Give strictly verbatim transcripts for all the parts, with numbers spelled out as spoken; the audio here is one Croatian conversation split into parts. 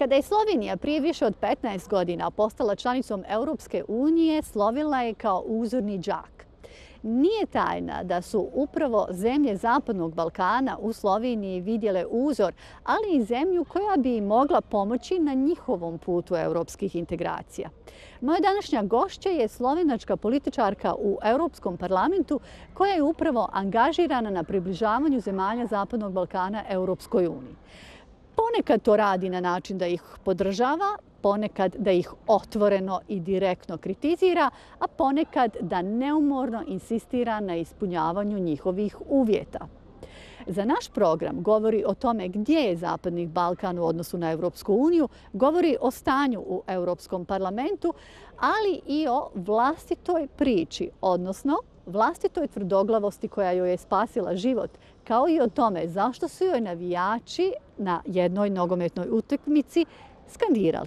Kada je Slovenija prije više od petnaest godina postala članicom Europske unije, slovila je kao uzorni đak. Nije tajna da su upravo zemlje Zapadnog Balkana u Sloveniji vidjele uzor, ali i zemlju koja bi im mogla pomoći na njihovom putu europskih integracija. Moja današnja gošća je slovenačka političarka u Europskom parlamentu koja je upravo angažirana na približavanju zemalja Zapadnog Balkana Europskoj uniji. Ponekad to radi na način da ih podržava, ponekad da ih otvoreno i direktno kritizira, a ponekad da neumorno insistira na ispunjavanju njihovih uvjeta. Za naš program govori o tome gdje je Zapadni Balkan u odnosu na Europsku uniju, govori o stanju u Europskom parlamentu, ali i o vlastitoj priči, odnosno vlastitoj tvrdoglavosti koja joj je spasila život, kao i o tome zašto su joj navijači na jednoj nogometnoj utakmici skandirali.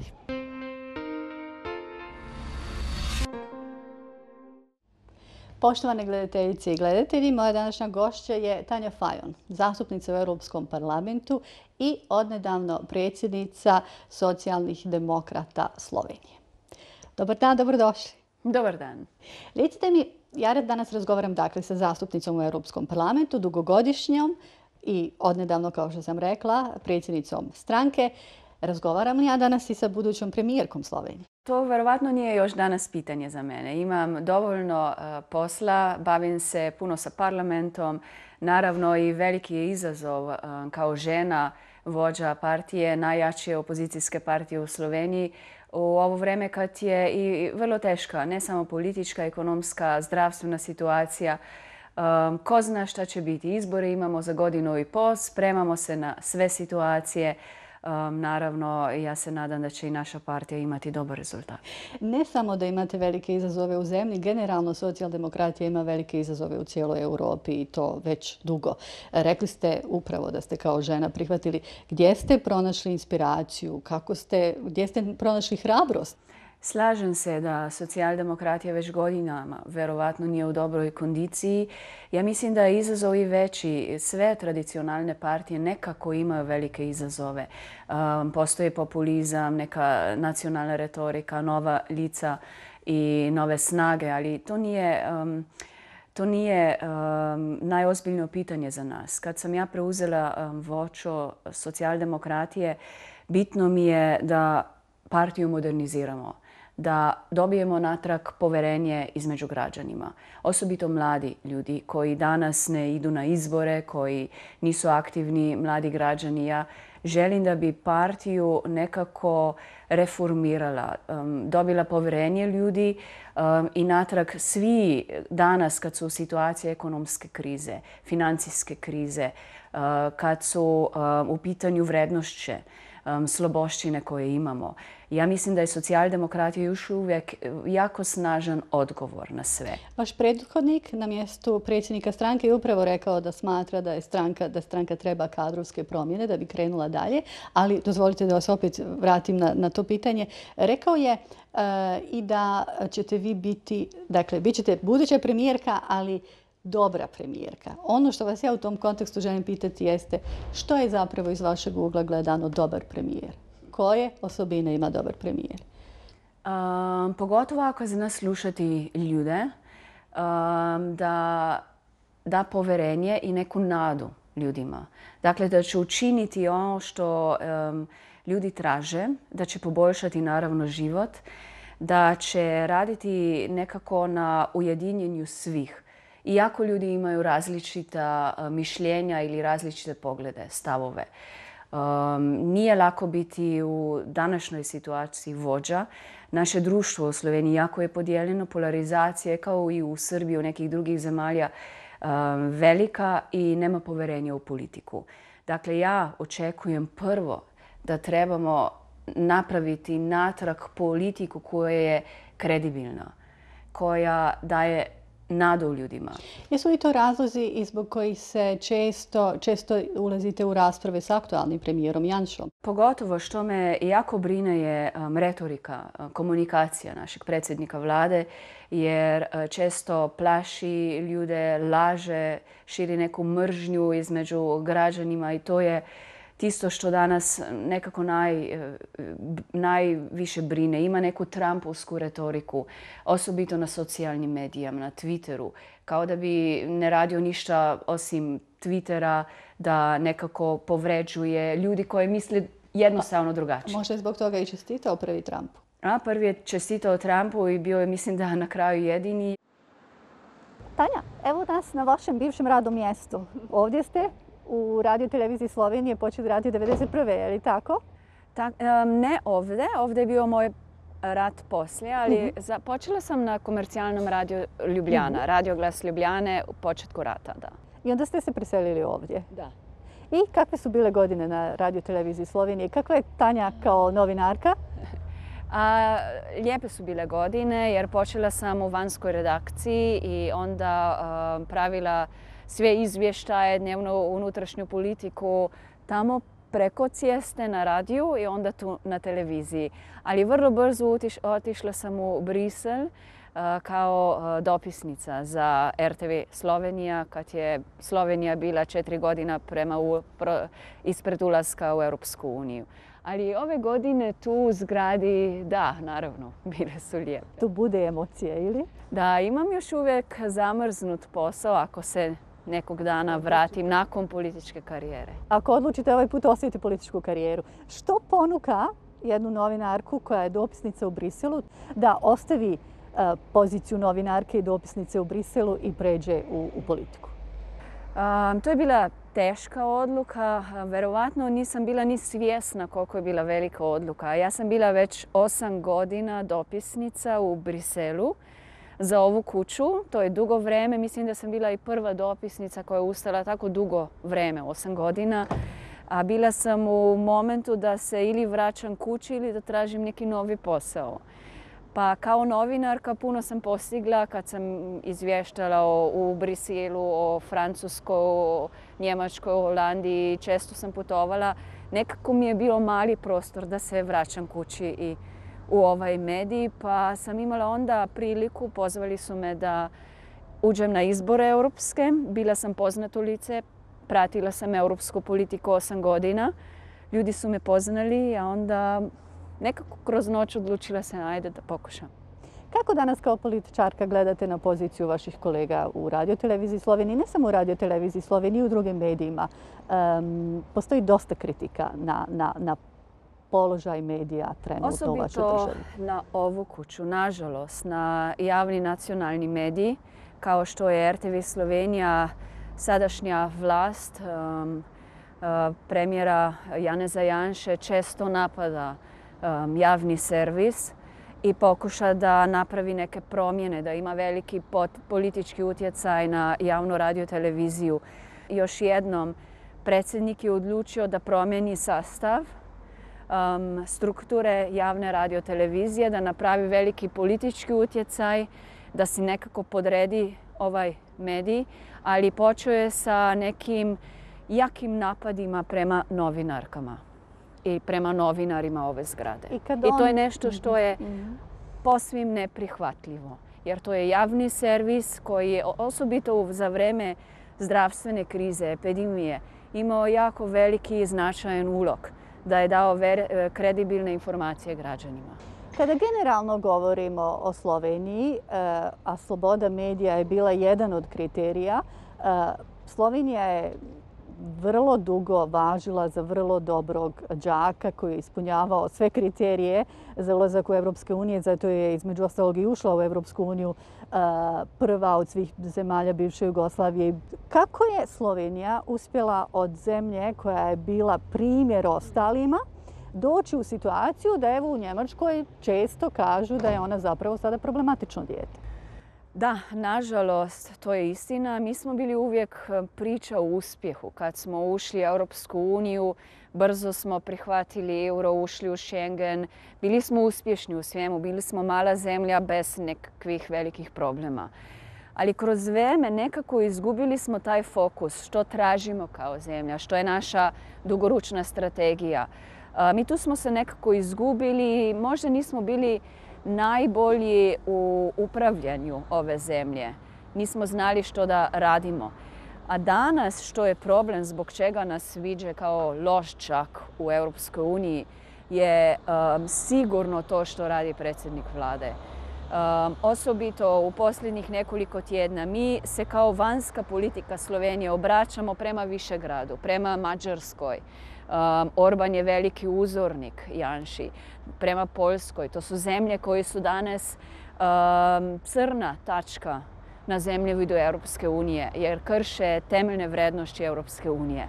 Poštovane gledateljice i gledatelji, moja današnja gošća je Tanja Fajon, zastupnica u Europskom parlamentu i odnedavno predsjednica Socijalnih demokrata Slovenije. Dobar dan, dobrodošli. Dobar dan. Recite mi, ja danas razgovaram dakle sa zastupnicom u Europskom parlamentu, dugogodišnjom i odnedavno, kao što sam rekla, predsjednicom stranke. Razgovaram li ja danas i sa budućom premijerkom Slovenije? To verovatno nije još danas pitanje za mene. Imam dovoljno uh, posla, bavim se puno sa parlamentom. Naravno i veliki je izazov uh, kao žena vođa partije, najjače opozicijske partije u Sloveniji u ovo vreme kad je i vrlo teška, ne samo politička, ekonomska, zdravstvena situacija. Um, ko zna šta će biti? Izbore imamo za godinu i pol, spremamo se na sve situacije. Um, naravno, ja se nadam da će i naša partija imati dobar rezultat. Ne samo da imate velike izazove u zemlji, generalno socijaldemokratija ima velike izazove u cijeloj Europi i to već dugo. Rekli ste upravo da ste kao žena prihvatili. Gdje ste pronašli inspiraciju? Kako ste, gdje ste pronašli hrabrost? Slažem se da socijaldemokratija već godinama verovatno nije u dobroj kondiciji. Ja mislim da je izazov i veći. Sve tradicionalne partije nekako imaju velike izazove. Um, postoji populizam, neka nacionalna retorika, nova lica i nove snage, ali to nije... Um, To nije um, najozbiljnije pitanje za nas. Kad sam ja preuzela um, vođu socijaldemokratije, bitno mi je da partiju moderniziramo, da dobijemo natrag poverenje između građanima. Osobito mladi ljudi koji danas ne idu na izbore, koji nisu aktivni, mladi građani. Ja želim da bi partiju nekako reformirala, um, dobila poverenje ljudi um, i natrag svi danas kad su u situaciji ekonomske krize, financijske krize, uh, kad su um, u pitanju vrednošće, um, slobošćine koje imamo. Ja mislim da je socijaldemokratija još uvijek jako snažan odgovor na sve. Vaš prethodnik na mjestu predsjednika stranke je upravo rekao da smatra da je stranka, da stranka treba kadrovske promjene da bi krenula dalje, ali dozvolite da vas opet vratim na, na to pitanje. Rekao je uh, i da ćete vi biti, dakle, bit ćete buduća premijerka, ali dobra premijerka. Ono što vas ja u tom kontekstu želim pitati jeste što je zapravo iz vašeg ugla gledano dobar premijer? Koje osobine ima dobar premijer? Um, pogotovo ako za nas slušati ljude, um, da da poverenje i neku nadu ljudima. Dakle, da će učiniti ono što um, ljudi traže, da će poboljšati naravno život, da će raditi nekako na ujedinjenju svih. Iako ljudi imaju različita uh, mišljenja ili različite poglede, stavove. Um, nije lako biti u današnjoj situaciji vođa. Naše društvo u Sloveniji jako je podijeljeno, polarizacija kao i u Srbiji, u nekih drugih zemalja um, velika i nema poverenja u politiku. Dakle, ja očekujem prvo da trebamo napraviti natrag politiku koja je kredibilna, koja daje nadu ljudima. Jesu li to razlozi i zbog kojih se često, često ulazite u rasprave s aktualnim premijerom Janšom? Pogotovo što me jako brine je um, retorika, um, komunikacija našeg predsjednika vlade, jer uh, često plaši ljude, laže, širi neku mržnju između građanima i to je tisto što danas nekako naj, najviše brine. Ima neku Trumpovsku retoriku, osobito na socijalnim medijama, na Twitteru. Kao da bi ne radio ništa osim Twittera, da nekako povređuje ljudi koji misle jednostavno drugačije. Možda je zbog toga i čestitao prvi Trumpu. A, prvi je čestitao Trumpu i bio je, mislim da, na kraju jedini. Tanja, evo nas na vašem bivšem radnom mjestu. Ovdje ste u Radio televiziji Slovenije, počeli raditi devedeset prve. je li tako? Tak, ne ovdje, ovdje je bio moj rad poslije, ali uh-huh. za, počela sam na komercijalnom radio Ljubljana, uh-huh. Radio Glas Ljubljane u početku rata, da. I onda ste se preselili ovdje? Da. I kakve su bile godine na Radio televiziji Slovenije? Kakva je Tanja kao novinarka? A, lijepe su bile godine jer počela sam u vanjskoj redakciji i onda a, pravila sve izvještaje, dnevno unutrašnju politiku tamo preko ceste na radiju i onda tu na televiziji. Ali vrlo brzo utiš, otišla sam u Brisel a, kao a, dopisnica za R T V Slovenija kad je Slovenija bila četiri godina prema u, pro, ispred ulaska u Europsku uniju. Ali ove godine tu u zgradi, da, naravno, bile su lijepe. Tu bude emocije, ili? Da, imam još uvijek zamrznut posao ako se nekog dana vratim nakon političke karijere. Ako odlučite ovaj put ostaviti političku karijeru, što ponuka jednu novinarku koja je dopisnica u Briselu da ostavi uh, poziciju novinarke i dopisnice u Briselu i pređe u, u politiku? Um, to je bila teška odluka. Verovatno nisam bila ni svjesna koliko je bila velika odluka. Ja sam bila već osam godina dopisnica u Briselu za ovu kuću. To je dugo vreme. Mislim da sam bila i prva dopisnica koja je ustala tako dugo vreme, osam godina. A bila sam u momentu da se ili vraćam kući ili da tražim neki novi posao. Pa kao novinarka puno sam postigla kad sam izvještala o, u Briselu, o Francuskoj, o Njemačkoj, o Holandiji. Često sam putovala. Nekako mi je bio mali prostor da se vraćam kući i u ovaj medij. Pa sam imala onda priliku, pozvali su me da uđem na izbore europske. Bila sam poznato lice, pratila sam europsku politiku osam godina. Ljudi su me poznali, a onda nekako kroz noć odlučila se, ajde da pokušam. Kako danas kao političarka gledate na poziciju vaših kolega u Radio televiziji Slovenije, ne samo u Radio televiziji Slovenije, i u drugim medijima? Um, postoji dosta kritika na, na, na položaj medija trenutno u vašoj državi. Osobito na ovu kuću, nažalost, na javni nacionalni mediji, kao što je R T V Slovenija, sadašnja vlast um, uh, premijera Janeza Janše često napada Um, javni servis i pokuša da napravi neke promjene, da ima veliki pot, politički utjecaj na javnu radio televiziju. Još jednom, predsjednik je odlučio da promijeni sastav um, strukture javne radio televizije, da napravi veliki politički utjecaj, da si nekako podredi ovaj medij, ali počeo je sa nekim jakim napadima prema novinarkama i prema novinarima ove zgrade. I, on... I to je nešto što je mm-hmm. posvim neprihvatljivo. Jer to je javni servis koji je osobito za vreme zdravstvene krize, epidemije, imao jako veliki i značajan ulog da je dao ver, kredibilne informacije građanima. Kada generalno govorimo o Sloveniji, a sloboda medija je bila jedan od kriterija, Slovenija je vrlo dugo važila za vrlo dobrog đaka koji je ispunjavao sve kriterije za ulazak u Europsku uniju, zato je između ostalog i ušla u Europsku uniju prva od svih zemalja bivše Jugoslavije. Kako je Slovenija uspjela od zemlje koja je bila primjer ostalima doći u situaciju da evo u Njemačkoj često kažu da je ona zapravo sada problematično dijete? Da, nažalost, to je istina. Mi smo bili uvijek priča o uspjehu. Kad smo ušli u Europsku uniju, brzo smo prihvatili euro, ušli u Schengen. Bili smo uspješni u svemu. Bili smo mala zemlja bez nekakvih velikih problema. Ali kroz vrijeme nekako izgubili smo taj fokus. Što tražimo kao zemlja? Što je naša dugoročna strategija? Mi tu smo se nekako izgubili. Možda nismo bili najbolji u upravljanju ove zemlje. Nismo znali što da radimo. A danas što je problem zbog čega nas viđe kao loš čak u Europskoj uniji je um, sigurno to što radi predsjednik vlade. Um, osobito u posljednjih nekoliko tjedna mi se kao vanjska politika Slovenije obraćamo prema Višegradu, prema Mađarskoj. Um, Orban je veliki uzornik Janši, prema Poljskoj. To su zemlje koje su danas um, crna tačka na zemljovidu Europske unije, jer krše temeljne vrednosti Europske unije.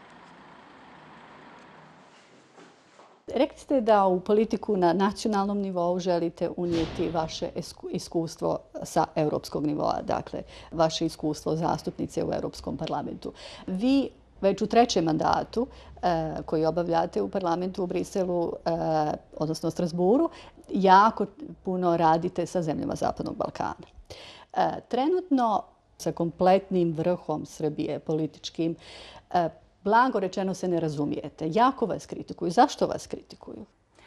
Rekli ste da u politiku na nacionalnom nivou želite unijeti vaše iskustvo sa europskog nivoa, dakle vaše iskustvo zastupnice u Europskom parlamentu. Vi već u trećem mandatu eh, koji obavljate u parlamentu u Briselu, eh, odnosno Strasburu, jako puno radite sa zemljama Zapadnog Balkana. Eh, trenutno sa kompletnim vrhom Srbije političkim, eh, blago rečeno se ne razumijete. Jako vas kritikuju. Zašto vas kritikuju?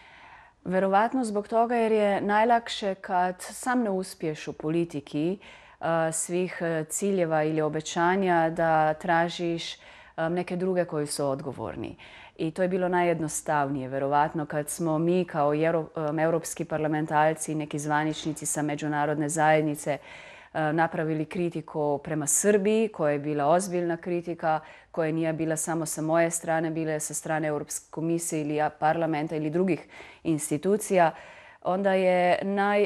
Verovatno zbog toga jer je najlakše kad sam ne uspiješ u politiki uh, svih ciljeva ili obećanja da tražiš um, neke druge koji su odgovorni. I to je bilo najjednostavnije, verovatno, kad smo mi kao um, europski parlamentarci, neki zvaničnici sa međunarodne zajednice napravili kritiku prema Srbiji, koja je bila ozbiljna kritika, koja nije bila samo sa moje strane, bila je sa strane Europske komisije ili parlamenta ili drugih institucija, onda je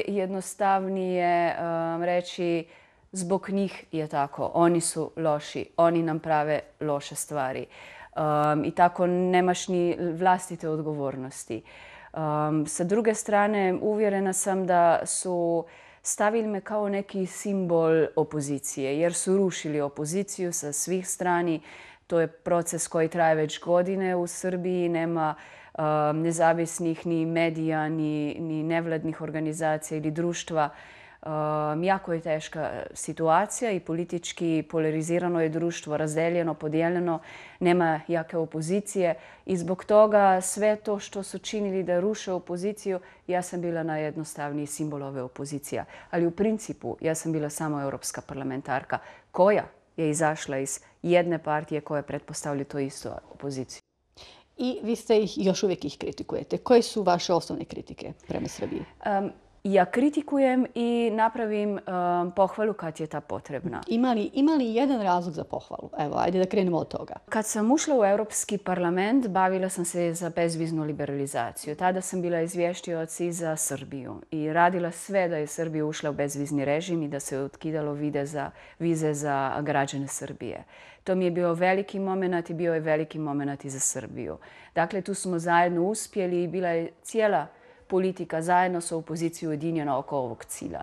najjednostavnije um, reći zbog njih je tako. Oni su loši, oni nam prave loše stvari. Um, I tako nemaš ni vlastite odgovornosti. Um, sa druge strane, uvjerena sam da su stavili me kao neki simbol opozicije, jer su rušili opoziciju sa svih strani. To je proces koji traje već godine u Srbiji. Nema uh, nezavisnih ni medija, ni, ni nevladnih organizacija ili društva. Um, jako je teška situacija i politički polarizirano je društvo, razdeljeno, podijeljeno, nema jake opozicije i zbog toga sve to što su činili da ruše opoziciju, ja sam bila najjednostavniji simbol ove opozicije. Ali u principu ja sam bila samo europska parlamentarka koja je izašla iz jedne partije koja pretpostavlja to isto opoziciju. I vi ste ih, još uvijek ih kritikujete. Koje su vaše osnovne kritike prema Srbiji? Um, Ja kritikujem i napravim um, pohvalu kad je ta potrebna. Ima li, ima li jedan razlog za pohvalu? Evo, ajde da krenemo od toga. Kad sam ušla u Europski parlament, bavila sam se za bezviznu liberalizaciju. Tada sam bila izvještioc i za Srbiju i radila sve da je Srbija ušla u bezvizni režim i da se otkidalo vide za, vize za građane Srbije. To mi je bio veliki moment i bio je veliki moment i za Srbiju. Dakle, tu smo zajedno uspjeli i bila je cijela politika zajedno sa opozicijom ujedinjena oko ovog cilja.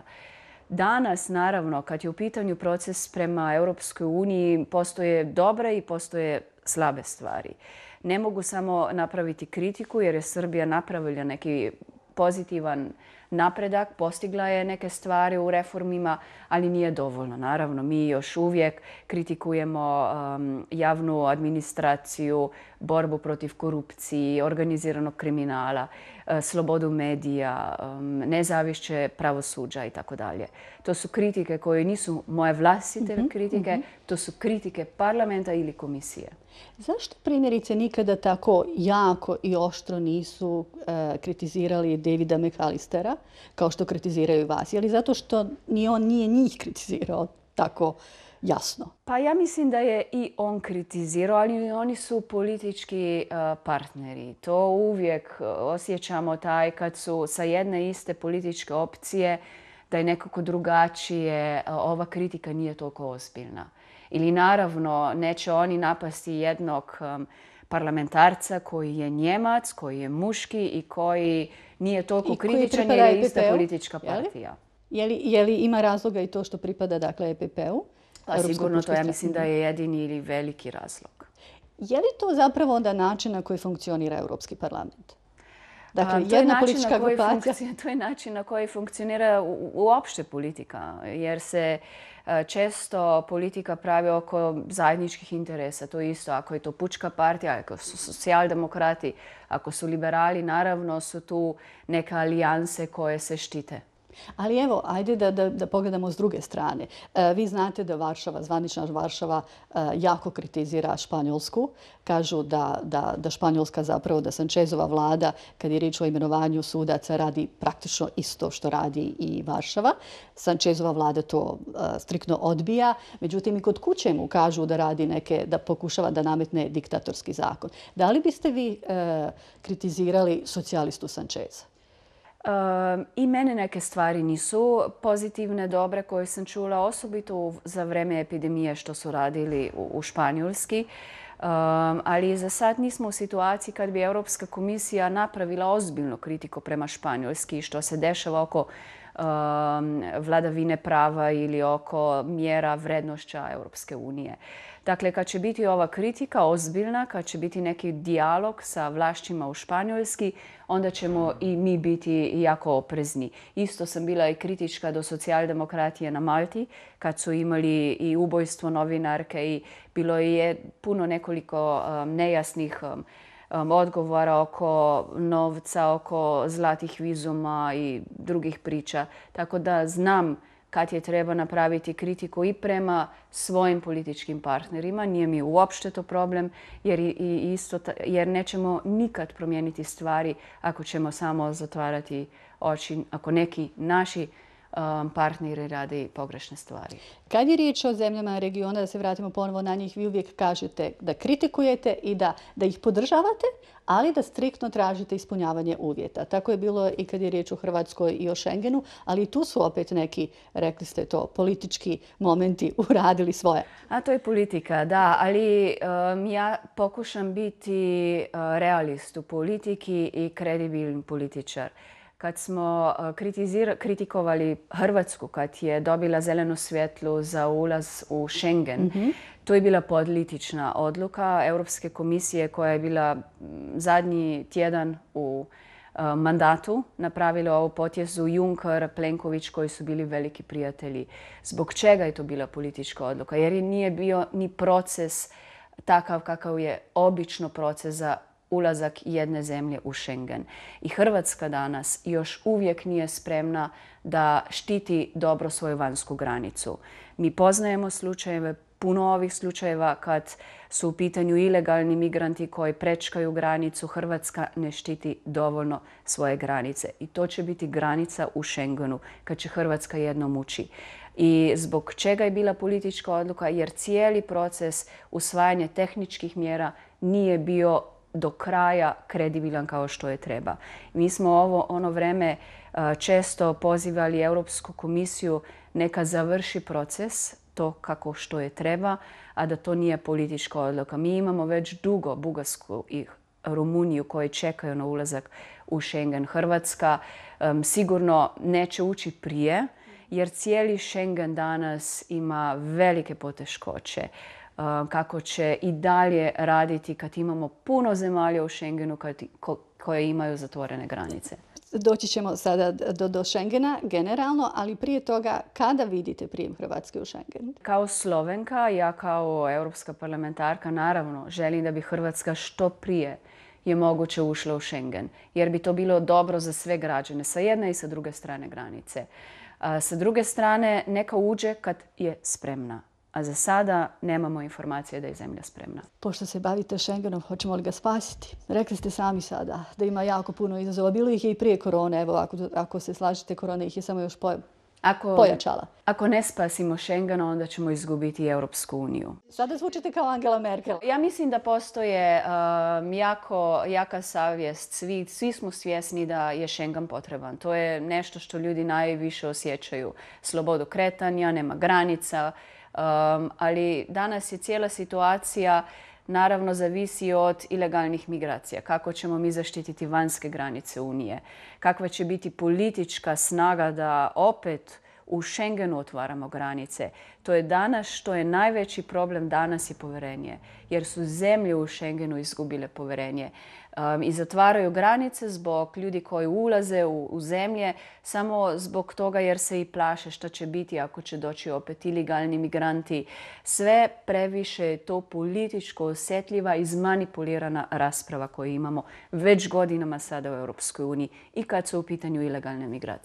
Danas, naravno, kad je u pitanju proces prema Europskoj uniji, postoje dobre i postoje slabe stvari. Ne mogu samo napraviti kritiku jer je Srbija napravila neki pozitivan napredak, postigla je neke stvari u reformima, ali nije dovoljno. Naravno, mi još uvijek kritikujemo um, javnu administraciju, borbu protiv korupcije, organiziranog kriminala, uh, slobodu medija, um, nezavišće pravosuđa i tako dalje. To su kritike koje nisu moje vlastite mm-hmm, kritike, mm-hmm. to su kritike parlamenta ili komisije. Zašto primjerice nikada tako jako i oštro nisu e, kritizirali Davida McAllistera kao što kritiziraju vas? Je li zato što ni on nije njih kritizirao tako jasno? Pa ja mislim da je i on kritizirao, ali oni su politički uh, partneri. To uvijek osjećamo taj kad su sa jedne iste političke opcije da je nekako drugačije. Uh, ova kritika nije toliko ozbiljna. Ili naravno neće oni napasti jednog um, parlamentarca koji je Njemac, koji je muški i koji nije toliko kritičan jer je ista politička partija. Je li, je li ima razloga i to što pripada dakle E P P-u? Pa sigurno to ja mislim da je jedini ili veliki razlog. Je li to zapravo onda način na koji funkcionira Europski parlament? Dakle, to jedna politička grupacija. To je način na koji funkcionira u, uopšte politika, jer se često politika pravi oko zajedničkih interesa. To isto, ako je to pučka partija, ako su socijaldemokrati, ako su liberali, naravno su tu neke alijanse koje se štite. Ali evo, ajde da, da, da pogledamo s druge strane. E, vi znate da Varšava, zvanična Varšava, e, jako kritizira Španjolsku. Kažu da, da, da Španjolska zapravo, da Sančezova vlada, kad je riječ o imenovanju sudaca, radi praktično isto što radi i Varšava. Sančezova vlada to e, striktno odbija. Međutim, i kod kuće mu kažu da radi neke, da pokušava da nametne diktatorski zakon. Da li biste vi e, kritizirali socijalistu Sančeza? Um, I mene neke stvari nisu pozitivne, dobre koje sam čula, osobito za vreme epidemije što su radili u, u Španjolski. Um, ali za sad nismo u situaciji kad bi Europska komisija napravila ozbiljnu kritiku prema Španjolski što se dešava oko um, vladavine prava ili oko mjera vrednošća Europske unije. Dakle, kad će biti ova kritika ozbiljna, kad će biti neki dijalog sa vlašćima u Španjolski, onda ćemo i mi biti jako oprezni. Isto sam bila i kritička do socijaldemokratije na Malti, kad su imali i ubojstvo novinarke i bilo je puno nekoliko um, nejasnih um, um, odgovora oko novca, oko zlatih vizuma i drugih priča. Tako da znam kad je treba napraviti kritiku i prema svojim političkim partnerima. Nije mi uopšte to problem jer, i isto, jer nećemo nikad promijeniti stvari ako ćemo samo zatvarati oči, ako neki naši um, partneri radi pogrešne stvari. Kad je riječ o zemljama regiona, da se vratimo ponovo na njih, vi uvijek kažete da kritikujete i da, da ih podržavate, ali da striktno tražite ispunjavanje uvjeta. Tako je bilo i kad je riječ o Hrvatskoj i o Schengenu, ali i tu su opet neki, rekli ste to, politički momenti uradili svoje. A to je politika, da, ali um, ja pokušam biti uh, realist u politiki i kredibilni političar. Kad smo kritikovali Hrvatsku, kad je dobila zeleno svjetlo za ulaz u Schengen, mm-hmm. to je bila politična odluka Europske komisije koja je bila zadnji tjedan u uh, mandatu napravila ovu potjezu. Juncker, Plenković koji su bili veliki prijatelji. Zbog čega je to bila politička odluka? Jer nije bio ni proces takav kakav je obično proces za ulazak jedne zemlje u Schengen. I Hrvatska danas još uvijek nije spremna da štiti dobro svoju vanjsku granicu. Mi poznajemo slučajeve, puno ovih slučajeva kad su u pitanju ilegalni migranti koji prečkaju granicu. Hrvatska ne štiti dovoljno svoje granice. I to će biti granica u Schengenu kad će Hrvatska jednom ući. I zbog čega je bila politička odluka? Jer cijeli proces usvajanja tehničkih mjera nije bio do kraja kredibilan kao što je treba. Mi smo ovo ono vreme često pozivali Europsku komisiju neka završi proces, to kako što je treba, a da to nije politička odluka. Mi imamo već dugo Bugarsku i Rumuniju koji čekaju na ulazak u Schengen. Hrvatska um, sigurno neće ući prije, jer cijeli Schengen danas ima velike poteškoće. Kako će i dalje raditi kad imamo puno zemalja u Schengenu koje imaju zatvorene granice. Doći ćemo sada do, do Schengena generalno, ali prije toga kada vidite prijem Hrvatske u Schengen? Kao Slovenka, ja kao europska parlamentarka naravno želim da bi Hrvatska što prije je moguće ušla u Schengen, jer bi to bilo dobro za sve građane, sa jedne i sa druge strane granice. A sa druge strane neka uđe kad je spremna. A za sada nemamo informacije da je zemlja spremna. Pošto se bavite Schengenom, hoćemo li ga spasiti? Rekli ste sami sada da ima jako puno izazova. Bilo ih je i prije korone. Evo, ako, ako se slažete, korona ih je samo još po, ako, pojačala. Ako ne spasimo Schengen, onda ćemo izgubiti Europsku uniju. Sada zvučite kao Angela Merkel. Ja mislim da postoje um, jako, jaka savjest. Svi, svi smo svjesni da je Schengen potreban. To je nešto što ljudi najviše osjećaju. Slobodu kretanja, nema granica. Um, ali danas je cijela situacija naravno zavisi od ilegalnih migracija. Kako ćemo mi zaštititi vanjske granice Unije? Kakva će biti politička snaga da opet u Schengenu otvaramo granice? To je danas što je najveći problem danas je povjerenje. Jer su zemlje u Schengenu izgubile povjerenje. Um, I zatvaraju granice zbog ljudi koji ulaze u, u zemlje samo zbog toga jer se i plaše što će biti ako će doći opet ilegalni migranti. Sve previše je to političko osjetljiva, izmanipulirana rasprava koju imamo već godinama sada u Europskoj uniji i kad su u pitanju ilegalne migracije.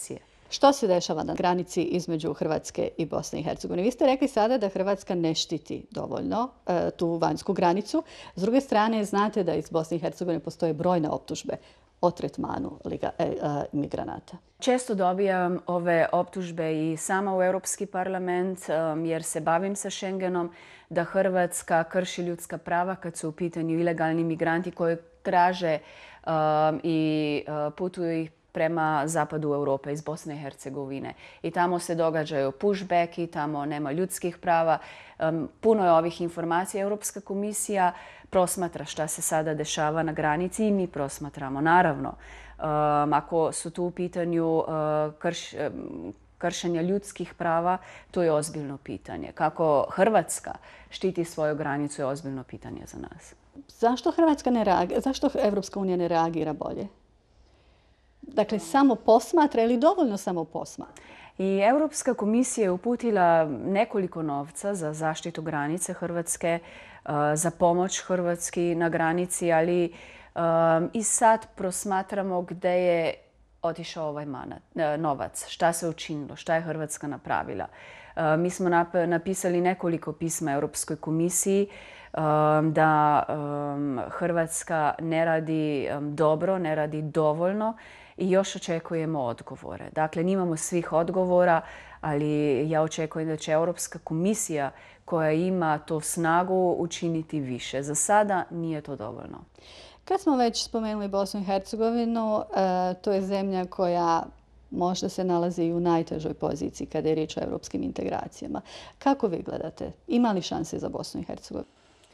Što se dešava na granici između Hrvatske i Bosne i Hercegovine? Vi ste rekli sada da Hrvatska ne štiti dovoljno e, tu vanjsku granicu. S druge strane, znate da iz Bosne i Hercegovine postoje brojne optužbe o tretmanu liga, e, e, migranata. Često dobijam ove optužbe i sama u Europski parlament um, jer se bavim sa Schengenom da Hrvatska krši ljudska prava kad su u pitanju ilegalni migranti koji traže um, i uh, putuju ih prema zapadu Europe iz Bosne i Hercegovine. I tamo se događaju pushbacki, tamo nema ljudskih prava. Um, puno je ovih informacija. Europska komisija prosmatra šta se sada dešava na granici i mi prosmatramo. Naravno, um, ako su tu u pitanju uh, krš, um, kršenja ljudskih prava, to je ozbiljno pitanje. Kako Hrvatska štiti svoju granicu je ozbiljno pitanje za nas. Zašto Hrvatska ne reagira? Zašto Europska unija ne reagira bolje? Dakle, samo posmatra ili dovoljno samo posmatra? I Europska komisija je uputila nekoliko novca za zaštitu granice Hrvatske, za pomoć Hrvatski na granici, ali um, i sad prosmatramo gdje je otišao ovaj manat, novac, šta se učinilo, šta je Hrvatska napravila. Uh, mi smo nap napisali nekoliko pisma Europskoj komisiji um, da um, Hrvatska ne radi um, dobro, ne radi dovoljno i još očekujemo odgovore. Dakle, nimamo svih odgovora, ali ja očekujem da će Europska komisija koja ima to snagu učiniti više. Za sada nije to dovoljno. Kad smo već spomenuli Bosnu i Hercegovinu, to je zemlja koja možda se nalazi i u najtežoj poziciji kada je riječ o europskim integracijama. Kako vi gledate? Ima li šanse za Bosnu i Hercegovinu?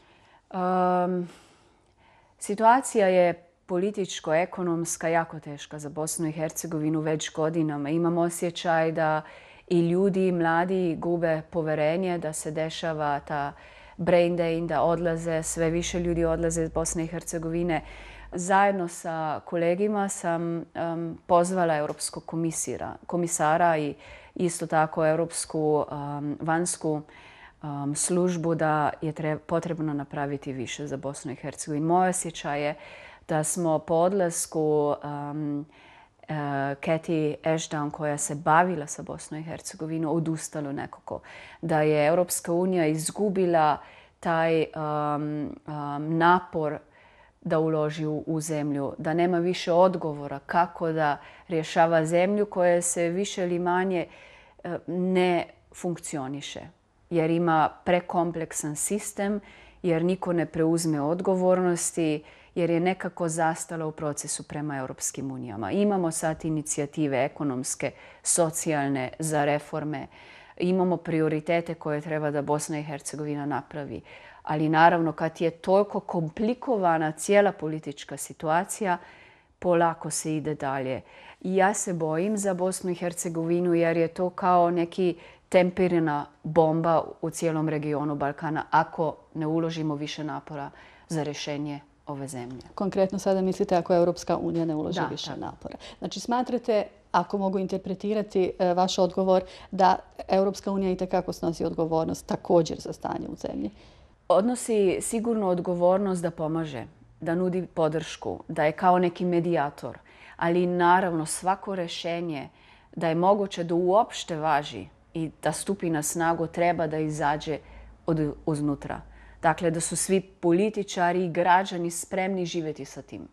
Um, situacija je političko-ekonomska jako teška za Bosnu i Hercegovinu već godinama. Imam osjećaj da i ljudi, mladi gube poverenje, da se dešava ta brain drain, da odlaze, sve više ljudi odlaze iz Bosne i Hercegovine. Zajedno sa kolegima sam um, pozvala Europskog komisara i isto tako Europsku um, vanjsku um, službu da je treba, potrebno napraviti više za Bosnu i Hercegovinu. Moje osjećaj je da smo po odlasku um, uh, Cathy Ashton, koja se bavila sa Bosnom i Hercegovinom, odustalo nekako. Da je Europska unija izgubila taj um, um, napor da uloži u, u zemlju, da nema više odgovora kako da rješava zemlju koja se više ili manje uh, ne funkcioniše. Jer ima prekompleksan sistem, jer niko ne preuzme odgovornosti, jer je nekako zastala u procesu prema Europskim unijama. Imamo sad inicijative ekonomske, socijalne za reforme. Imamo prioritete koje treba da Bosna i Hercegovina napravi. Ali naravno, kad je toliko komplikovana cijela politička situacija, polako se ide dalje. I ja se bojim za Bosnu i Hercegovinu jer je to kao neki tempirana bomba u cijelom regionu Balkana ako ne uložimo više napora za rješenje ove zemlje. Konkretno sada mislite ako Europska unija ne uloži da, više tako. napora. Znači smatrate, ako mogu interpretirati e, vaš odgovor, da Europska unija itekako snosi odgovornost također za stanje u zemlji? Odnosi sigurno odgovornost da pomaže, da nudi podršku, da je kao neki medijator. Ali naravno svako rješenje da je moguće da uopšte važi i da stupi na snagu treba da izađe od uznutra. Dakle, da su svi političari i građani spremni živjeti sa tim.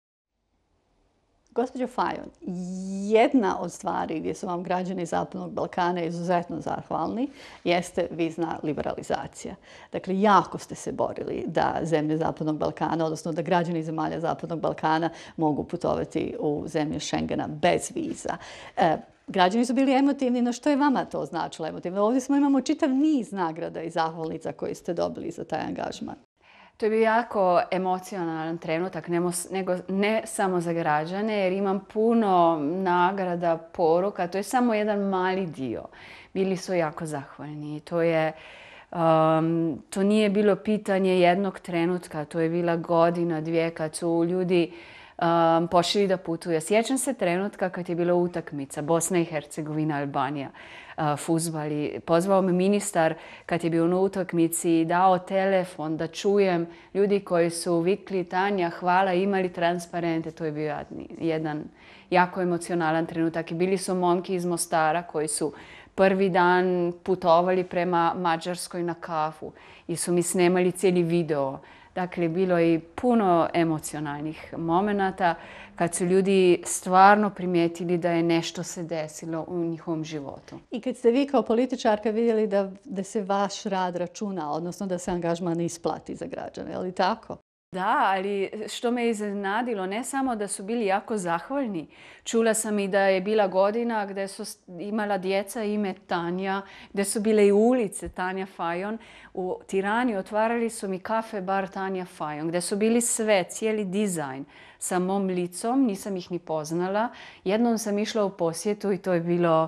Gospođo Fajon, jedna od stvari gdje su vam građani Zapadnog Balkana izuzetno zahvalni jeste vizna liberalizacija. Dakle, jako ste se borili da zemlje Zapadnog Balkana, odnosno da građani zemalja Zapadnog Balkana mogu putovati u zemlje Schengena bez viza. E, Građani su bili emotivni, no što je vama to značilo emotivno? Ovdje smo imamo čitav niz nagrada i zahvalnica koje ste dobili za taj angažman. To je bio jako emocionalan trenutak, nego ne samo za građane, jer imam puno nagrada, poruka. To je samo jedan mali dio. Bili su jako zahvalni. To je, um, to nije bilo pitanje jednog trenutka. To je bila godina, dvije, kad su ljudi uh, um, počeli da putuju. Sjećam se trenutka kad je bila utakmica Bosna i Hercegovina, Albanija, uh, fuzbali. Pozvao me ministar kad je bio na utakmici i dao telefon da čujem ljudi koji su vikli Tanja, hvala, imali transparente. To je bio jedan jako emocionalan trenutak. I bili su momki iz Mostara koji su prvi dan putovali prema Mađarskoj na kafu i su mi snemali cijeli video. Dakle, bilo je i puno emocionalnih momenata kad su ljudi stvarno primijetili da je nešto se desilo u njihovom životu. I kad ste vi kao političarka vidjeli da, da se vaš rad računa, odnosno da se angažman isplati za građane, je li tako? Da, ali što me iznenadilo, ne samo da su bili jako zahvalni. Čula sam i da je bila godina gdje su imala djeca ime Tanja, gdje su bile i ulice Tanja Fajon. U Tirani otvarali su mi kafe bar Tanja Fajon, gdje su bili sve, cijeli dizajn sa mom licom, nisam ih ni poznala. Jednom sam išla u posjetu i to je bilo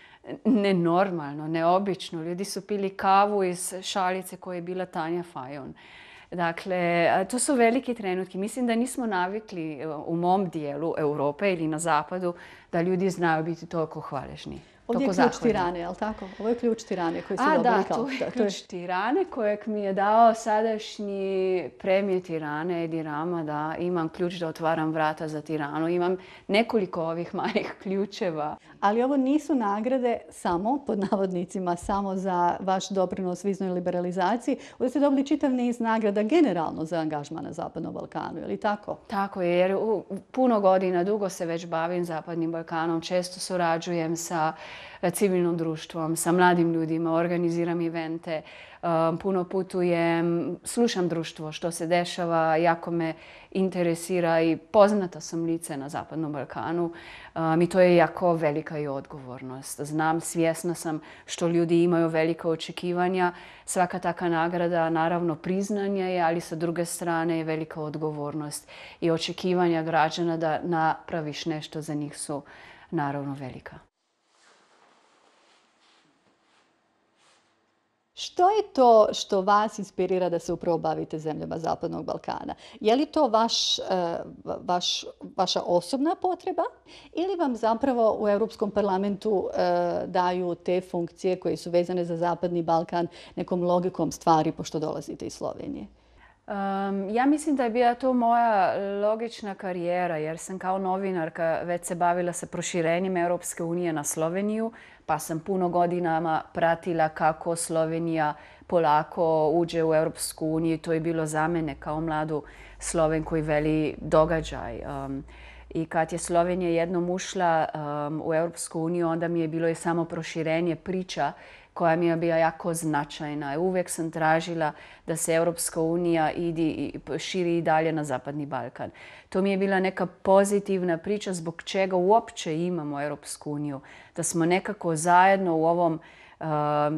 nenormalno, neobično. Ljudi su pili kavu iz šalice koja je bila Tanja Fajon. Dakle, to su veliki trenutki. Mislim da nismo navikli u mom dijelu Europe ili na zapadu da ljudi znaju biti toliko hvaležni. Ovdje je ključ Tirane, je li tako? Ovo je ključ Tirane koji su A, dobili da, kao... to je ključ Tirane kojeg mi je dao sadašnji premijer Tirane, Edi Rama, da imam ključ da otvaram vrata za Tiranu. Imam nekoliko ovih malih ključeva. Ali ovo nisu nagrade samo, pod navodnicima, samo za vaš doprinos viznoj liberalizaciji. Ovdje ste dobili čitav niz nagrada generalno za angažman na Zapadnom Balkanu, je li tako? Tako je, jer u puno godina, dugo se već bavim Zapadnim Balkanom. Često surađujem sa civilnom društvom, sa mladim ljudima, organiziram evente, puno putujem, slušam društvo što se dešava, jako me interesira i poznata sam lice na Zapadnom Balkanu. I to je jako velika i odgovornost. Znam, svjesna sam što ljudi imaju velika očekivanja. Svaka taka nagrada naravno priznanje je, ali sa druge strane je velika odgovornost. I očekivanja građana da napraviš nešto za njih su naravno velika. Što je to što vas inspirira da se upravo bavite zemljama Zapadnog Balkana? Je li to vaš, vaš, vaša osobna potreba ili vam zapravo u Europskom parlamentu daju te funkcije koje su vezane za Zapadni Balkan nekom logikom stvari pošto dolazite iz Slovenije? Um, ja mislim da je bila to moja logična karijera jer sam kao novinarka već se bavila sa proširenjem Europske unije na Sloveniju, pa sam puno godinama pratila kako Slovenija polako uđe u Europsku uniju. To je bilo za mene kao mladu Slovenku i veli događaj. Um, I kad je Slovenija jednom ušla um, u Europsku uniju, onda mi je bilo i samo proširenje priča koja mi je bila jako značajna. Uvijek sam tražila da se Europska unija idi, širi i dalje na Zapadni Balkan. To mi je bila neka pozitivna priča zbog čega uopće imamo Europsku uniju. Da smo nekako zajedno u ovom uh,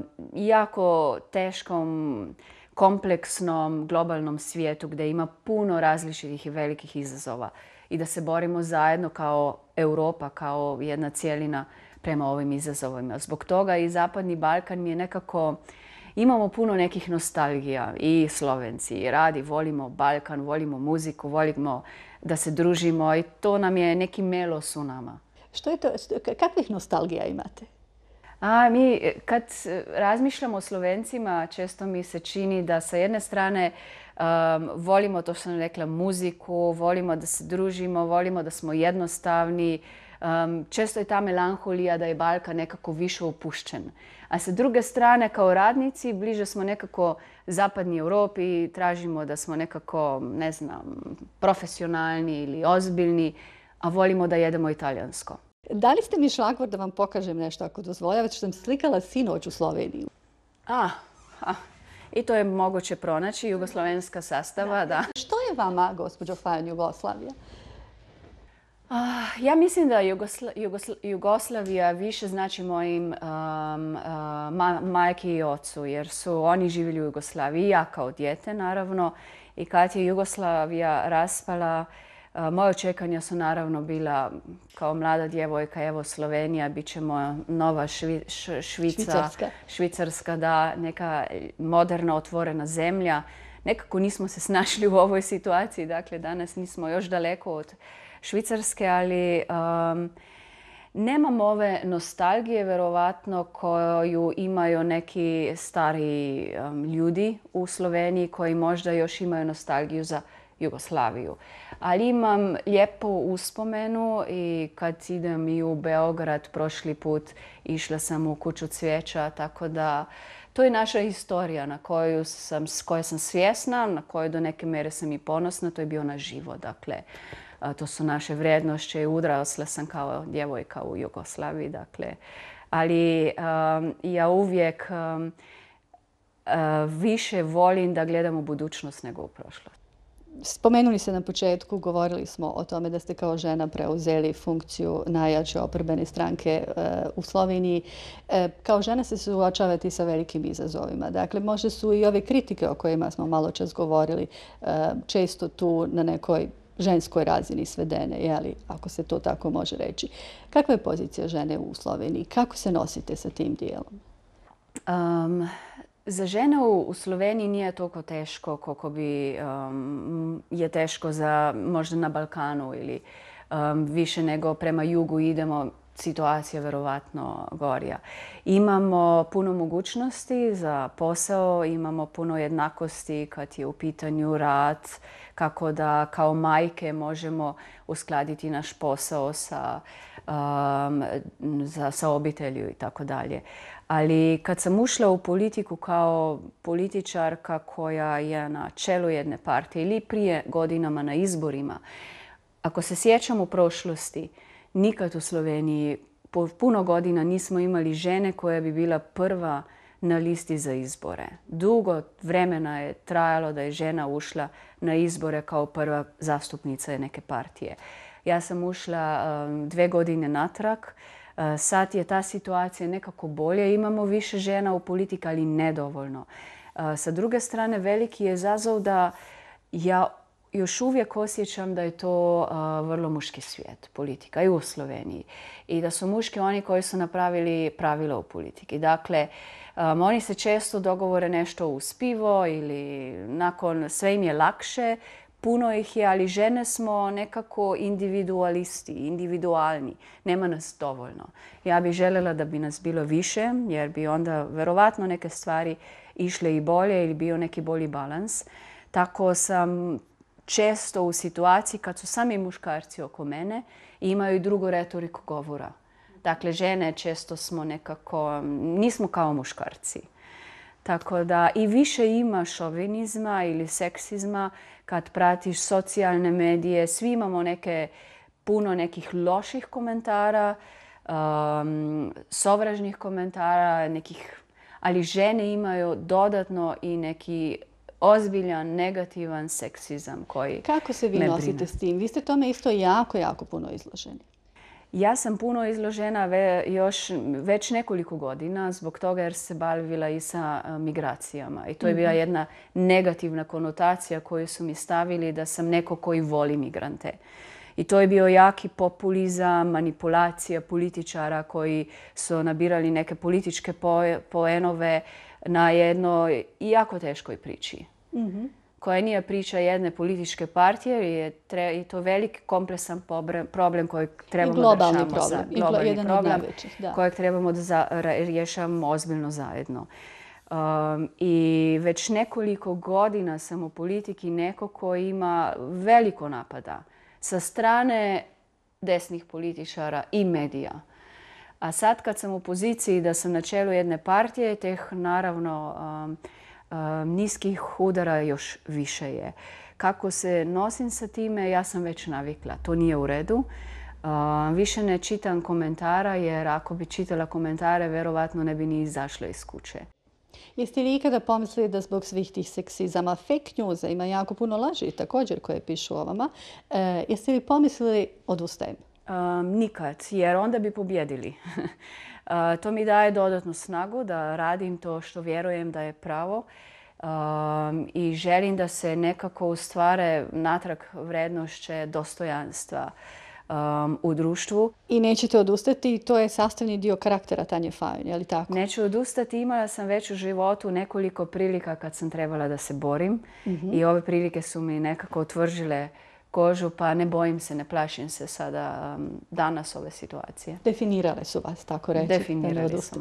jako teškom, kompleksnom, globalnom svijetu gdje ima puno različitih i velikih izazova. I da se borimo zajedno kao Europa, kao jedna cijelina prema ovim izazovima. Zbog toga i Zapadni Balkan mi je nekako, imamo puno nekih nostalgija i Slovenci i radi, volimo Balkan, volimo muziku, volimo da se družimo i to nam je neki melos u nama. Što je to, kakvih nostalgija imate? A, mi, kad razmišljamo o Slovencima, često mi se čini da sa jedne strane um, volimo, to što sam rekla, muziku, volimo da se družimo, volimo da smo jednostavni. Um, često je ta melanholija da je Balkan nekako više opušten. A sa druge strane, kao radnici, bliže smo nekako zapadni Europi i tražimo da smo nekako, ne znam, profesionalni ili ozbiljni, a volimo da jedemo italijansko. Dali ste mi šlagvort da vam pokažem nešto ako dozvoljavate, što sam slikala sinoć u Sloveniju. A, a, i to je moguće pronaći, jugoslovenska sastava, da. Što je vama, gospođo Fajon, Jugoslavija? Uh, ja mislim da Jugosla, Jugosla, Jugoslavija više znači mojim um, uh, ma, majki i ocu, jer su oni živjeli u Jugoslaviji, ja kao dijete naravno. I kad je Jugoslavija raspala, uh, moje očekanja su naravno bila kao mlada djevojka, evo Slovenija, bit ćemo nova švi, š, Švica, Švicarska. Švicarska, da, neka moderna, otvorena zemlja. Nekako nismo se snašli u ovoj situaciji, dakle danas nismo još daleko od Švicarske, ali um, nemam ove nostalgije, verovatno, koju imaju neki stari um, ljudi u Sloveniji koji možda još imaju nostalgiju za Jugoslaviju. Ali imam lijepu uspomenu i kad idem i u Beograd prošli put išla sam u Kuću cvijeća, tako da to je naša historija na koju sam, s koje sam svjesna, na koju do neke mere sam i ponosna. To je bio naš život. Dakle, to su naše vrijednošće i odrasla sam kao djevojka u Jugoslaviji. Dakle, ali um, ja uvijek um, uh, više volim da gledam u budućnost nego u prošlost. Spomenuli ste na početku, govorili smo o tome da ste kao žena preuzeli funkciju najjače oporbene stranke u Sloveniji. Kao žena se suočavate sa velikim izazovima. Dakle, možda su i ove kritike o kojima smo malo čas govorili često tu na nekoj ženskoj razini svedene, jeli, ako se to tako može reći. Kakva je pozicija žene u Sloveniji? Kako se nosite sa tim dijelom? Um, Za žene u Sloveniji nije toliko teško koliko bi um, je teško za možda na Balkanu ili um, više nego prema jugu idemo, situacija verovatno gorija. Imamo puno mogućnosti za posao, imamo puno jednakosti kad je u pitanju rad, kako da kao majke možemo uskladiti naš posao sa, um, za, sa obitelju i tako dalje. Ali kad sam ušla u politiku kao političarka koja je na čelu jedne partije ili prije godinama na izborima, ako se sjećam u prošlosti, nikad u Sloveniji po puno godina nismo imali žene koja bi bila prva na listi za izbore. Dugo vremena je trajalo da je žena ušla na izbore kao prva zastupnica neke partije. Ja sam ušla um, dve godine natrag. Uh, sad je ta situacija nekako bolje. Imamo više žena u politici, ali nedovoljno. Uh, sa druge strane, veliki je izazov da ja još uvijek osjećam da je to uh, vrlo muški svijet, politika i u Sloveniji. I da su muški oni koji su napravili pravila u politiki. Dakle, um, oni se često dogovore nešto uz pivo ili nakon sve im je lakše. Puno ih je, ali žene smo nekako individualisti, individualni. Nema nas dovoljno. Ja bih željela da bi nas bilo više, jer bi onda verovatno neke stvari išle i bolje ili bio neki bolji balans. Tako sam često u situaciji kad su sami muškarci oko mene i imaju i drugu retoriku govora. Dakle, žene često smo nekako, nismo kao muškarci. Tako da i više ima šovinizma ili seksizma kad pratiš socijalne medije. Svi imamo neke, puno nekih loših komentara, um, sovražnih komentara, nekih, ali žene imaju dodatno i neki ozbiljan, negativan seksizam koji Kako se vi nosite s tim? Vi ste tome isto jako, jako puno izloženi. Ja sam puno izložena ve, još već nekoliko godina zbog toga jer se bavila i sa uh, migracijama. I to je bila jedna negativna konotacija koju su mi stavili da sam neko koji voli migrante. I to je bio jaki populizam, manipulacija političara koji su nabirali neke političke poenove na jednoj jako teškoj priči. Mm-hmm. koja nije priča jedne političke partije, je tre, i to veliki kompleksan problem kojeg trebamo da rješavamo problem. za globalni jedan problem od najvećih, da. kojeg trebamo da za, rješavamo ozbiljno zajedno. Um, I već nekoliko godina sam u politiki neko koji ima veliko napada sa strane desnih političara i medija. A sad kad sam u poziciji da sam na čelu jedne partije, teh naravno um, um, niskih udara još više je. Kako se nosim sa time, ja sam već navikla. To nije u redu. Um, više ne čitam komentara jer ako bi čitala komentare, verovatno ne bi ni izašla iz kuće. Jeste li ikada pomislili da zbog svih tih seksizama, fake newsa, ima jako puno laži također koje pišu o vama, e, jeste li pomislili odustajem? Um, nikad, jer onda bi pobjedili. uh, to mi daje dodatnu snagu da radim to što vjerujem da je pravo um, i želim da se nekako ustvare natrag vrednošće dostojanstva um, u društvu. I nećete odustati i to je sastavni dio karaktera Tanje Fajon, je li tako? Neću odustati. Imala sam već u životu nekoliko prilika kad sam trebala da se borim. Mm-hmm. I ove prilike su mi nekako otvržile kožu, pa ne bojim se, ne plašim se sada um, danas ove situacije. Definirale su vas, tako reći. Definirali su me.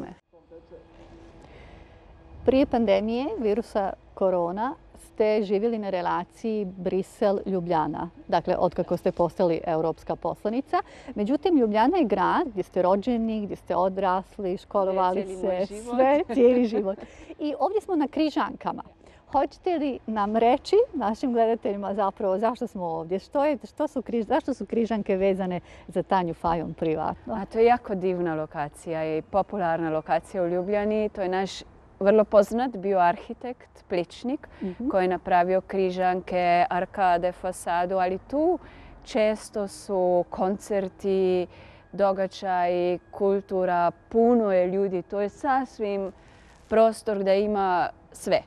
Prije pandemije virusa korona ste živjeli na relaciji Brisel-Ljubljana, dakle otkako ste postali europska poslanica. Međutim, Ljubljana je grad gdje ste rođeni, gdje ste odrasli, školovali se, sve, cijeli život. I ovdje smo na Križankama. Hoćete li nam reći, našim gledateljima zapravo, zašto smo ovdje? Što je, što su, zašto su Križanke vezane za Tanju Fajon privatno? A to je jako divna lokacija i popularna lokacija u Ljubljani. To je naš vrlo poznat bio arhitekt, Pličnik, mm-hmm. koji je napravio Križanke, arkade, fasadu, ali tu često su koncerti, događaji, kultura, puno je ljudi. To je sasvim prostor gdje ima sve.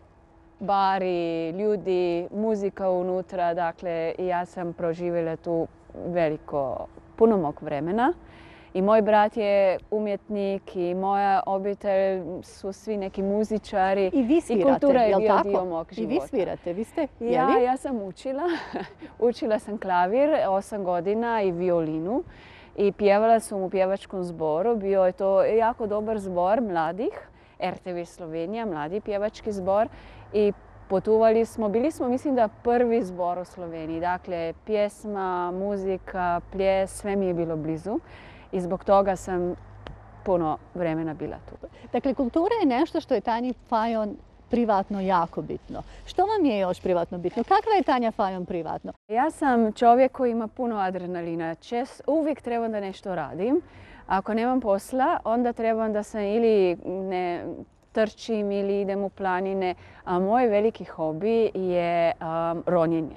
Bari, ljudi, muzika unutra. Dakle, ja sam proživjela tu veliko, puno mog vremena. I moj brat je umjetnik i moja obitelj su svi neki muzičari. I vi svirate, i kultura je jel' bio tako? dio mog života. I vi svirate, vi ste, ja, jeli? ja sam učila. Učila sam klavir osam godina i violinu. I pjevala sam u pjevačkom zboru. Bio je to jako dobar zbor mladih. R T V Slovenija, mladi pjevački zbor. I putovali smo, bili smo mislim da prvi zbor u Sloveniji. Dakle, pjesma, muzika, ples, sve mi je bilo blizu. I zbog toga sam puno vremena bila tu. Dakle, kultura je nešto što je Tanji Fajon privatno jako bitno. Što vam je još privatno bitno? Kakva je Tanja Fajon privatno? Ja sam čovjek koji ima puno adrenalina. Čest, uvijek trebam da nešto radim. Ako nemam posla, onda trebam da sam ili ne trčim ili idem u planine. A moj veliki hobi je um, ronjenje.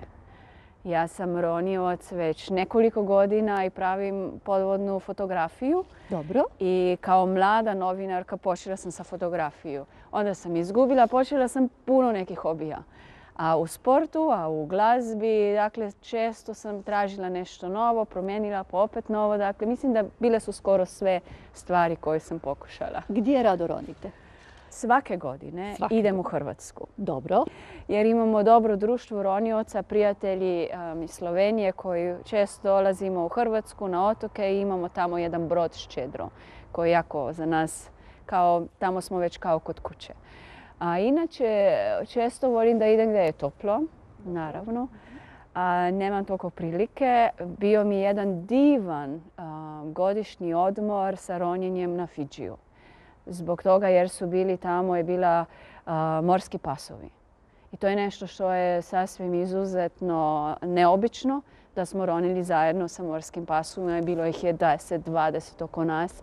Ja sam ronioc već nekoliko godina i pravim podvodnu fotografiju. Dobro. I kao mlada novinarka počela sam sa fotografiju. Onda sam izgubila, počela sam puno nekih hobija. A u sportu, a u glazbi, dakle, često sam tražila nešto novo, promijenila pa opet novo. Dakle, mislim da bile su skoro sve stvari koje sam pokušala. Gdje rado ronite? Svake godine Svake idem u Hrvatsku. Dobro. Jer imamo dobro društvo ronioca, prijatelji um, iz Slovenije koji često dolazimo u Hrvatsku na otoke i imamo tamo jedan brod Ščedro koji je jako za nas, kao, tamo smo već kao kod kuće. A inače često volim da idem gdje je toplo, naravno. A, nemam toliko prilike. Bio mi jedan divan a, godišnji odmor sa ronjenjem na Fidžiju. Zbog toga jer su bili tamo je bila a, morski pasovi. I to je nešto što je sasvim izuzetno neobično da smo ronili zajedno sa morskim pasovima. Bilo ih je deset dvadeset oko nas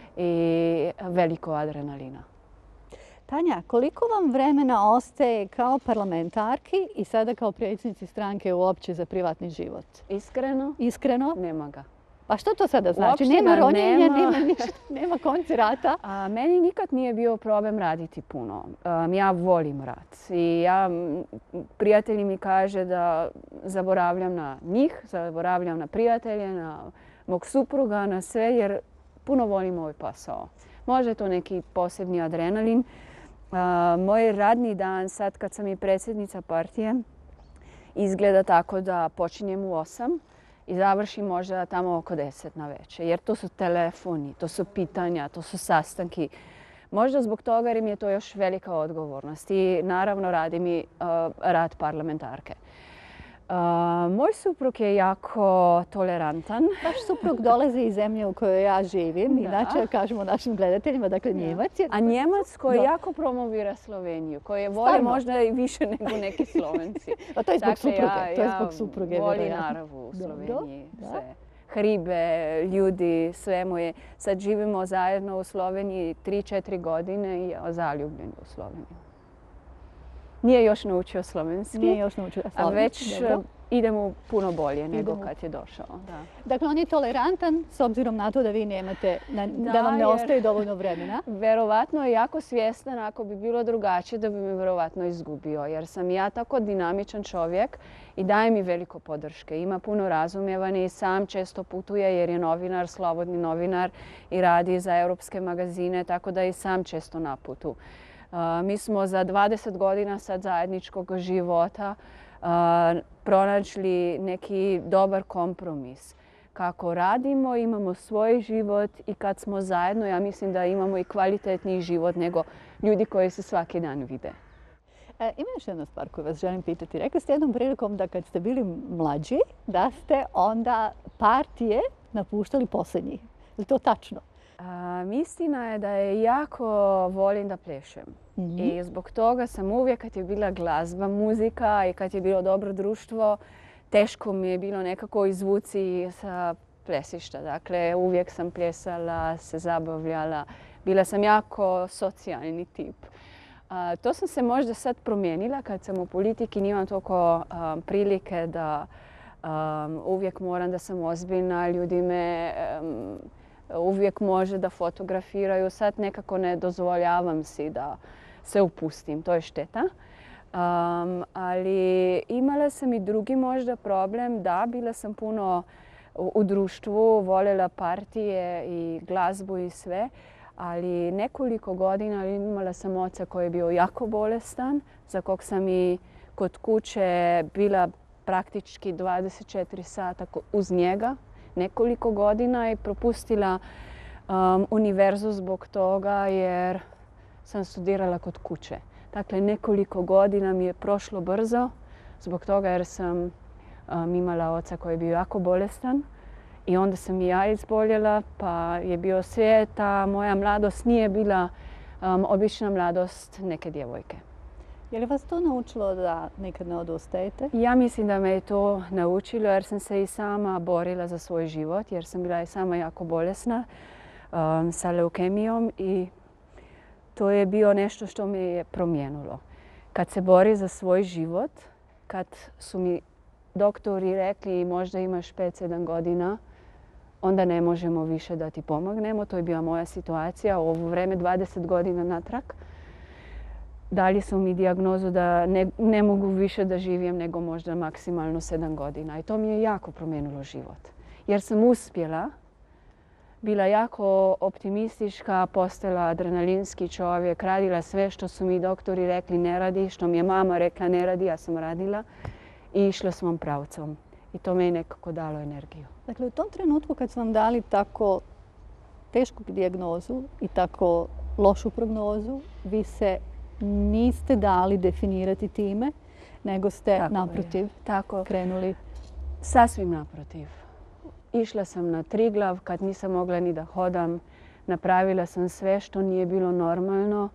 i veliko adrenalina. Tanja, koliko vam vremena ostaje kao parlamentarki i sada kao predsjednici stranke uopće za privatni život? Iskreno? Iskreno? Nema ga. Pa što to sada znači? Uopšte nema ronjenja, nema, nema, ništa, nema koncerata? A, meni nikad nije bio problem raditi puno. Um, ja volim rad. I ja, prijatelji mi kaže da zaboravljam na njih, zaboravljam na prijatelje, na mog supruga, na sve, jer puno volim ovaj posao. Možda je to neki posebni adrenalin. Uh, moj radni dan, sad kad sam i predsjednica partije, izgleda tako da počinjem u osam i završim možda tamo oko deset na večer. Jer to su telefoni, to su pitanja, to su sastanki. Možda zbog toga jer mi je to još velika odgovornost i naravno radim i uh, rad parlamentarke. Uh, moj suprug je jako tolerantan. Vaš suprug dolazi iz zemlje u kojoj ja živim, inače kažemo našim gledateljima, dakle Njemac je. A Njemac koji jako promovira Sloveniju, koji je voli možda i više nego neki Slovenci. A to je zbog supruge, ja, to je zbog supruge. Voli naravu u Sloveniji, sve. Hribe, ljudi, sve mu je. Sad živimo zajedno u Sloveniji tri četiri godine i je zaljubljeni u Sloveniju. Nije još naučio slovenski, Nije još naučio slovenski. A već Dobro. idemo puno bolje nego idemo. kad je došao. Da. Dakle, on je tolerantan s obzirom na to da vi nemate, na, da, da vam ne ostaje dovoljno vremena. Verovatno je jako svjestan, ako bi bilo drugačije da bi me verovatno izgubio. Jer sam ja tako dinamičan čovjek i daje mi veliko podrške. Ima puno razumijevanja i sam često putuje jer je novinar, slobodni novinar i radi za europske magazine, tako da i sam često na putu. Mi smo za dvadeset godina sad zajedničkog života pronašli neki dobar kompromis. Kako radimo, imamo svoj život i kad smo zajedno, ja mislim da imamo i kvalitetniji život nego ljudi koji se svaki dan vide. E, ima još jedna stvar koju vas želim pitati. Rekli ste jednom prilikom da kad ste bili mlađi, da ste onda partije napuštali posljednji. Je li to tačno? A, istina je da je jako volim da plešem. Mm-hmm. I zbog toga sam uvijek kad je bila glazba, muzika i kad je bilo dobro društvo, teško mi je bilo nekako izvuci sa plesišta. Dakle, uvijek sam plesala, se zabavljala. Bila sam jako socijalni tip. A, to sam se možda sad promijenila kad sam u politiki. Nimam toliko um, prilike da um, uvijek moram da sam ozbiljna. Ljudi me um, uvijek može da fotografiraju. Sad nekako ne dozvoljavam si da se upustim. To je šteta. Um, ali imala sam i drugi možda problem. Da, bila sam puno u, u društvu, voljela partije i glazbu i sve. Ali nekoliko godina imala sam oca koji je bio jako bolestan, za kog sam i kod kuće bila praktički dvadeset četiri sata uz njega. Nekoliko godina i propustila um, univerzu zbog toga jer sam studirala kod kuće. Dakle, nekoliko godina mi je prošlo brzo zbog toga jer sam um, imala oca koji je bio jako bolestan. I onda sam i ja izboljela, pa je bio svijet, a moja mladost nije bila um, obična mladost neke djevojke. Je li vas to naučilo da nikad ne odustajete? Ja mislim da me je to naučilo jer sam se i sama borila za svoj život, jer sam bila i sama jako bolesna um, sa leukemijom i to je bio nešto što me je promijenilo. Kad se bori za svoj život, kad su mi doktori rekli možda imaš pet sedam godina, onda ne možemo više da ti pomognemo. To je bila moja situacija u ovo vreme dvadeset godina natrag. Dali su mi dijagnozu da ne, ne mogu više da živim nego možda maksimalno sedam godina. I to mi je jako promijenilo život. Jer sam uspjela, bila jako optimistička, postala adrenalinski čovjek, radila sve što su mi doktori rekli ne radi, što mi je mama rekla ne radi, ja sam radila i išla svom pravcom. I to me je nekako dalo energiju. Dakle, u tom trenutku kad su vam dali tako tešku dijagnozu i tako lošu prognozu, vi se niste dali definirati time, nego ste tako naprotiv tako. krenuli? Sasvim naprotiv. Išla sam na Triglav kad nisam mogla ni da hodam. Napravila sam sve što nije bilo normalno.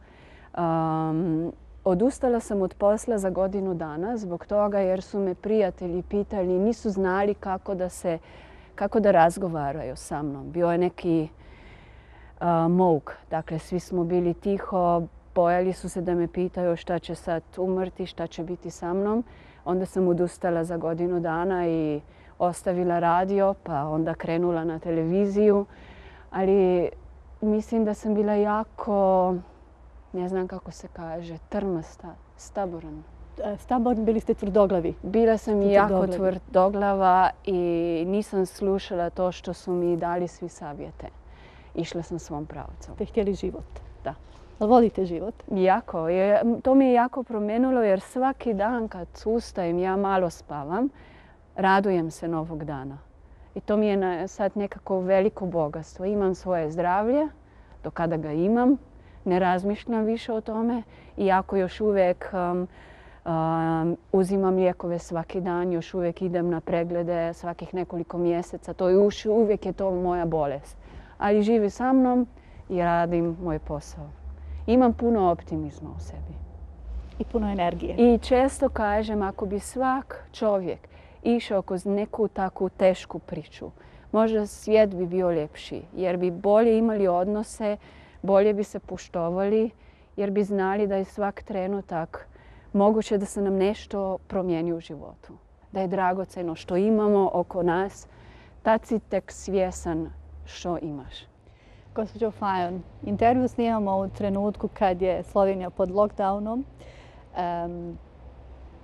Um, Odustala sam od posla za godinu dana zbog toga jer su me prijatelji pitali, nisu znali kako da se, kako da razgovaraju sa mnom. Bio je neki uh, mok, dakle svi smo bili tiho, bojali su se da me pitaju šta će sad umrti, šta će biti sa mnom. Onda sam odustala za godinu dana i ostavila radio, pa onda krenula na televiziju. Ali mislim da sam bila jako, ne znam kako se kaže, trmasta, staboran. Staborni, bili ste tvrdoglavi? Bila sam i jako tvrdoglava i nisam slušala to što su mi dali svi savjete. Išla sam svom pravcom. Ste htjeli život? Da. Ali volite život? Jako. To mi je jako promijenilo jer svaki dan kad ustajem, ja malo spavam, radujem se novog dana. I to mi je sad nekako veliko bogatstvo. Imam svoje zdravlje, do kada ga imam. Ne razmišljam više o tome. Iako još uvijek um, um, uzimam lijekove svaki dan, još uvijek idem na preglede svakih nekoliko mjeseca. To je uvijek je to moja bolest. Ali živi sa mnom i radim moj posao. Imam puno optimizma u sebi. I puno energije. I često kažem, ako bi svak čovjek išao kroz neku takvu tešku priču, možda svijet bi bio ljepši, jer bi bolje imali odnose, bolje bi se poštovali, jer bi znali da je svak trenutak moguće da se nam nešto promijeni u životu. Da je dragoceno što imamo oko nas, tad si tek svjesan što imaš. Gospođo Fajon, intervju snimamo u trenutku kad je Slovenija pod lockdownom. Um,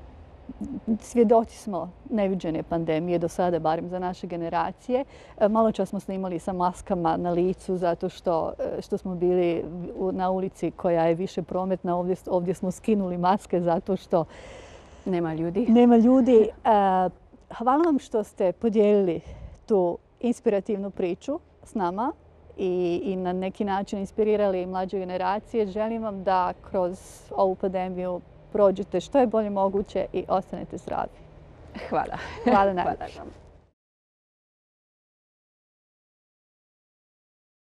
svjedoci smo neviđene pandemije do sada, barem za naše generacije. Malo čas smo snimali sa maskama na licu zato što, što smo bili na ulici koja je više prometna. Ovdje, ovdje smo skinuli maske zato što nema ljudi. Nema ljudi. Hvala vam što ste podijelili tu inspirativnu priču s nama i, i na neki način inspirirali mlađe generacije. Želim vam da kroz ovu pandemiju prođete što je bolje moguće i ostanete zdravi. Hvala. Hvala najljepše.